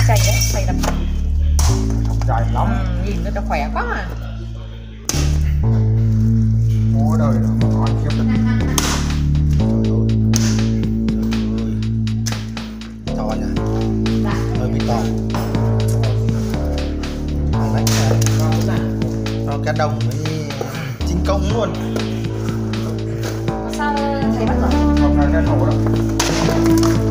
chày đấy, chày đập mặt. Dài lắm. Nhìn nó đã khỏe quá mà. Ôi đời nó ngon khiếp được. Trời ơi. To nhỉ. Hơi bị to. Đánh cho cá đồng với chính công luôn. Sao thấy bắt rồi? Hôm nay nó nổ đó.